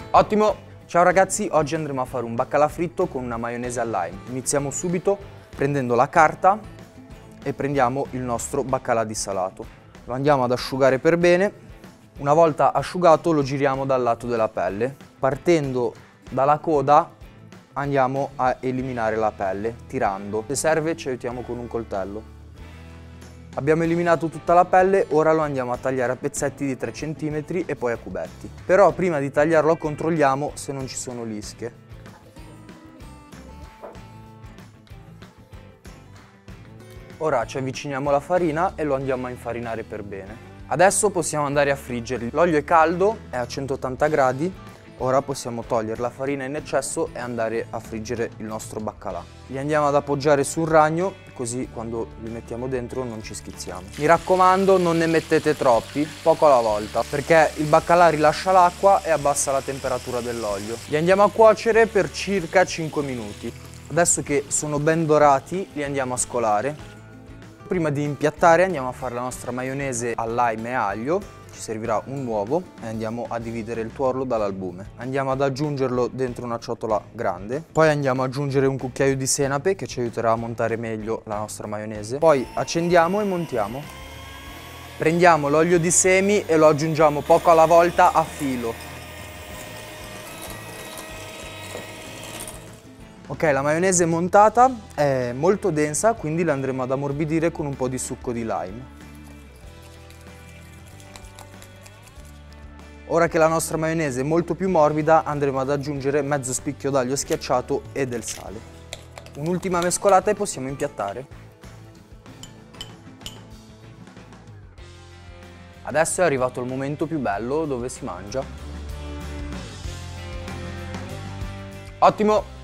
Ottimo! Ciao ragazzi, oggi andremo a fare un baccalà fritto con una maionese al lime. Iniziamo subito prendendo la carta e prendiamo il nostro baccalà dissalato. Lo andiamo ad asciugare per bene. Una volta asciugato lo giriamo dal lato della pelle. Partendo dalla coda andiamo a eliminare la pelle, tirando. Se serve ci aiutiamo con un coltello. Abbiamo eliminato tutta la pelle, ora lo andiamo a tagliare a pezzetti di 3 cm e poi a cubetti. Però prima di tagliarlo controlliamo se non ci sono lische. Ora ci avviciniamo alla farina e lo andiamo a infarinare per bene. Adesso possiamo andare a friggerli. L'olio è caldo, è a 180 gradi. Ora possiamo togliere la farina in eccesso e andare a friggere il nostro baccalà. Li andiamo ad appoggiare sul ragno, così quando li mettiamo dentro non ci schizziamo. Mi raccomando, non ne mettete troppi, poco alla volta, perché il baccalà rilascia l'acqua e abbassa la temperatura dell'olio. Li andiamo a cuocere per circa 5 minuti. Adesso che sono ben dorati, li andiamo a scolare. Prima di impiattare andiamo a fare la nostra maionese al lime e aglio. Ci servirà un uovo e andiamo a dividere il tuorlo dall'albume. Andiamo ad aggiungerlo dentro una ciotola grande. Poi andiamo ad aggiungere un cucchiaio di senape che ci aiuterà a montare meglio la nostra maionese. Poi accendiamo e montiamo. Prendiamo l'olio di semi e lo aggiungiamo poco alla volta a filo. Ok, la maionese montata è molto densa, quindi la andremo ad ammorbidire con un po' di succo di lime. Ora che la nostra maionese è molto più morbida, andremo ad aggiungere mezzo spicchio d'aglio schiacciato e del sale. Un'ultima mescolata e possiamo impiattare. Adesso è arrivato il momento più bello dove si mangia. Ottimo!